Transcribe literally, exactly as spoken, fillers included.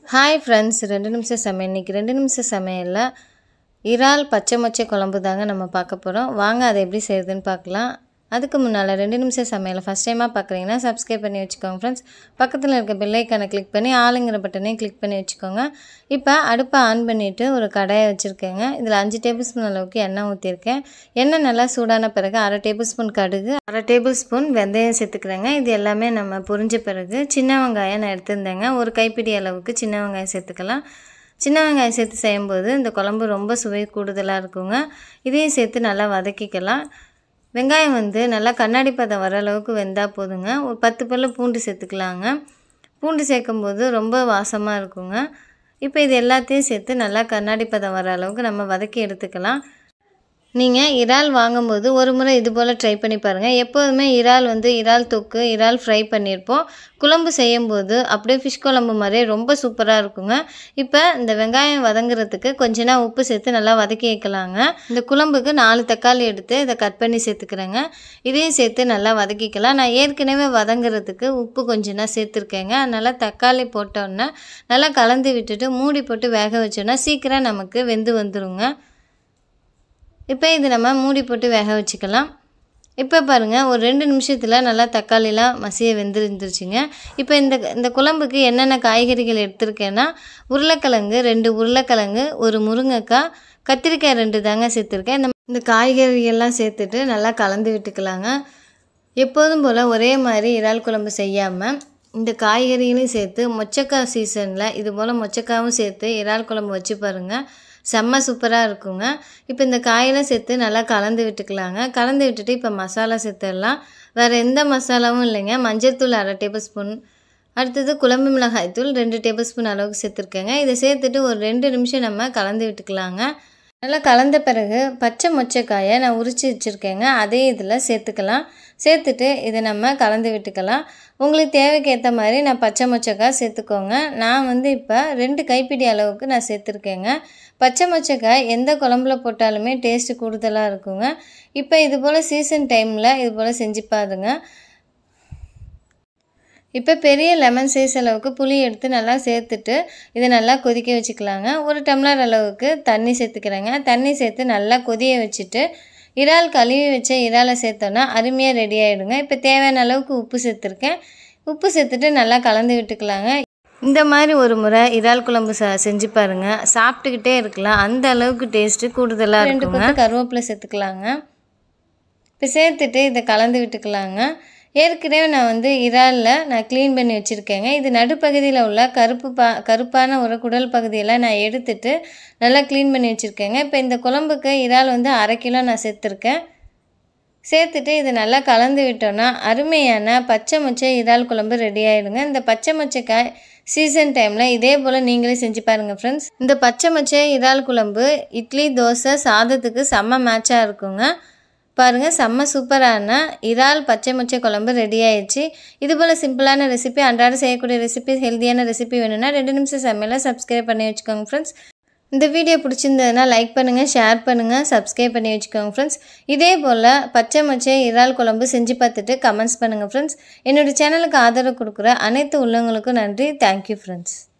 Hi friends, ரெண்டு நிமிஷம் சமையல். இன்றைக்கி ரெண்டு நிமிஷம் சமையலில் இறால் பச்சை மொச்சை குழம்பு தாங்க நம்ம பார்க்க போகிறோம். வாங்க அதை எப்படி செய்யுதுன்னு பார்க்கலாம். அதுக்கு முன்னால் ரெண்டு நிமிஷம் சமையலை ஃபஸ்ட் டைமாக பார்க்குறீங்கன்னா சப்ஸ்கிரைப் பண்ணி வச்சுக்கோங்க ஃப்ரெண்ட்ஸ். பக்கத்தில் இருக்க பெல் ஐக்கானை கிளிக் பண்ணி ஆளுங்கிற பட்டனையும் கிளிக் பண்ணி வச்சுக்கோங்க. இப்போ அடுப்பை ஆன் பண்ணிவிட்டு ஒரு கடாயை வச்சுருக்கேங்க. இதில் அஞ்சு டேபிள் ஸ்பூன் அளவுக்கு எண்ணெய் ஊற்றிருக்கேன். எண்ணெய் நல்லா சூடான பிறகு அரை டேபிள் ஸ்பூன் கடுகு, அரை டேபிள் ஸ்பூன் வெந்தயம் சேர்த்துக்கிறேங்க. இது எல்லாமே நம்ம பொரிஞ்ச பிறகு சின்ன வெங்காயம் நான் எடுத்துருந்தேங்க. ஒரு கைப்பிடி அளவுக்கு சின்ன வெங்காயம் சேர்த்துக்கலாம். சின்ன வெங்காயம் சேர்த்து செய்யும்போது இந்த குழம்பு ரொம்ப சுவை கூடுதலாக இருக்குங்க. இதையும் சேர்த்து நல்லா வதக்கிக்கலாம். வெங்காயம் வந்து நல்லா கண்ணாடி பதம் வர அளவுக்கு வெந்தால் போதுங்க. ஒரு பத்து பல்லு பூண்டு சேர்த்துக்கலாங்க. பூண்டு சேர்க்கும்போது ரொம்ப வாசமாக இருக்குங்க. இப்போ இது எல்லாத்தையும் சேர்த்து நல்லா கண்ணாடி பதம் வர அளவுக்கு நம்ம வதக்கி எடுத்துக்கலாம். நீங்கள் இறால் வாங்கும்போது ஒரு முறை இது போல் ட்ரை பண்ணி பாருங்கள். எப்போதுமே இறால் வந்து இறால் தொக்கு, இறால் ஃப்ரை பண்ணியிருப்போம். குழம்பு செய்யும்போது அப்படியே ஃபிஷ் குழம்பு மாதிரியே ரொம்ப சூப்பராக இருக்குங்க. இப்போ இந்த வெங்காயம் வதங்குறதுக்கு கொஞ்ச நேரம் உப்பு சேர்த்து நல்லா வதக்கி வைக்கலாங்க. இந்த குழம்புக்கு நாலு தக்காளி எடுத்து இதை கட் பண்ணி சேர்த்துக்கிறேங்க. இதையும் சேர்த்து நல்லா வதக்கிக்கலாம். நான் ஏற்கனவே வதங்குறதுக்கு உப்பு கொஞ்ச நேரம் சேர்த்துருக்கேங்க. அதனால் தக்காளி போட்டோன்னே நல்லா கலந்து விட்டுட்டு மூடி போட்டு வேக வச்சோன்னா சீக்கிரம் நமக்கு வெந்து வந்துடுங்க. இப்போ இது நம்ம மூடி போட்டு வேக வச்சுக்கலாம். இப்போ பாருங்கள், ஒரு ரெண்டு நிமிஷத்தில் நல்லா தக்காளிலாம் மசிய வெந்துருந்துருச்சுங்க. இப்போ இந்த இந்த குழம்புக்கு என்னென்ன காய்கறிகள் எடுத்திருக்கேன்னா, உருளைக்கிழங்கு ரெண்டு உருளைக்கிழங்கு, ஒரு முருங்கைக்காய், கத்திரிக்காய் ரெண்டு தாங்க சேர்த்துருக்கேன். இந்த இந்த காய்கறிகள்லாம் சேர்த்துட்டு நல்லா கலந்து விட்டுக்கலாங்க. எப்போதும் போல் ஒரே மாதிரி இறால் குழம்பு செய்யாமல் இந்த காய்கறிகளையும் சேர்த்து மொச்சக்காய் சீசனில் இது போல் மொச்சக்காயும் சேர்த்து இறால் குழம்பு வச்சு பாருங்கள், செம்ம சூப்பராக இருக்குங்க. இப்போ இந்த காயெல்லாம் சேர்த்து நல்லா கலந்து விட்டுக்கலாங்க. கலந்து விட்டுட்டு இப்போ மசாலா சேர்த்துடலாம். வேறு எந்த மசாலாவும் இல்லைங்க. மஞ்சள்தூள் அரை டேபிள் ஸ்பூன், அடுத்தது குழம்பு மிளகாய் தூள் ரெண்டு டேபிள் ஸ்பூன் அளவுக்கு சேர்த்துருக்கேங்க. இதை சேர்த்துட்டு ஒரு ரெண்டு நிமிஷம் நம்ம கலந்து விட்டுக்கலாங்க. நல்லா கலந்த பிறகு பச்சை மொச்சக்காயை நான் உரித்து வச்சுருக்கேங்க. அதே இதில் சேர்த்துக்கலாம். சேர்த்துட்டு இதை நம்ம கலந்து விட்டுக்கலாம். உங்களுக்கு தேவைக்கு ஏற்ற மாதிரி நான் பச்சை மொச்சக்காய் சேர்த்துக்கோங்க. நான் வந்து இப்போ ரெண்டு கைப்பிடி அளவுக்கு நான் சேர்த்துருக்கேங்க. பச்சை மொச்சக்காய் எந்த குழம்புல போட்டாலுமே டேஸ்ட்டு கூடுதலாக இருக்குங்க. இப்போ இது போல் சீசன் டைமில் இது போல் செஞ்சு பாருங்க. இப்போ பெரிய லெமன் சைஸ் அளவுக்கு புளி எடுத்து நல்லா சேர்த்துட்டு இதை நல்லா கொதிக்க வச்சுக்கலாங்க. ஒரு டம்ளர் அளவுக்கு தண்ணி சேர்த்துக்கிறேங்க. தண்ணி சேர்த்து நல்லா கொதிய வச்சுட்டு இறால் கழுவி வச்ச இறாலை சேர்த்தோன்னா அருமையாக ரெடி ஆகிடுங்க. இப்போ தேவையான அளவுக்கு உப்பு சேர்த்துருக்கேன். உப்பு சேர்த்துட்டு நல்லா கலந்து விட்டுக்கலாங்க. இந்த மாதிரி ஒரு முறை இறால் குழம்பு ச செஞ்சு பாருங்கள். சாப்பிட்டுக்கிட்டே இருக்கலாம், அந்த அளவுக்கு டேஸ்ட்டு கூடுதலாக இருக்குங்க. ரெண்டு கொத்து கருவேப்பிலை சேர்த்துக்கலாங்க. இப்போ சேர்த்துட்டு இதை கலந்து விட்டுக்கலாங்க. ஏற்கனவே நான் வந்து இறாலில் நான் க்ளீன் பண்ணி வச்சுருக்கேங்க. இது நடுப்பகுதியில் உள்ள கருப்பு பா கருப்பான ஒரு குடல் பகுதியெல்லாம் நான் எடுத்துட்டு நல்லா க்ளீன் பண்ணி வச்சுருக்கேங்க. இப்போ இந்த குழம்புக்கு இறால் வந்து அரை கிலோ நான் சேர்த்துருக்கேன். சேர்த்துட்டு இதை நல்லா கலந்து விட்டோன்னா அருமையான பச்சை மொச்சை இறால் குழம்பு ரெடி ஆகிடுங்க. இந்த பச்சை மொச்சைக்காய் சீசன் டைமில் இதே போல் நீங்களே செஞ்சு பாருங்கள் ஃப்ரெண்ட்ஸ். இந்த பச்சை மொச்சை இறால் குழம்பு இட்லி, தோசை, சாதத்துக்கு செம்ம மேட்சாக இருக்குங்க. பாருங்கள், செம்ம சூப்பரான இறால் பச்சை மொச்சை குழம்பு ரெடி ஆயிடுச்சு. இது போல் சிம்பிளான ரெசிபி, அன்றாட செய்யக்கூடிய ரெசிபி, ஹெல்த்தியான ரெசிபி வேணும்னா ரெண்டு நிமிஷம் சமையலை சப்ஸ்கிரைப் பண்ணி வச்சுக்கோங்க ஃப்ரெண்ட்ஸ். இந்த வீடியோ பிடிச்சிருந்ததுன்னா லைக் பண்ணுங்கள், ஷேர் பண்ணுங்கள், சப்ஸ்கிரைப் பண்ணி வச்சுக்கோங்க ஃப்ரெண்ட்ஸ். இதே போல் பச்சை மொச்சை இறால் குழம்பு செஞ்சு பார்த்துட்டு கமெண்ட்ஸ் பண்ணுங்கள் ஃப்ரெண்ட்ஸ். என்னோடய சேனலுக்கு ஆதரவு கொடுக்குற அனைத்து உள்ளவங்களுக்கும் நன்றி. Thank you friends.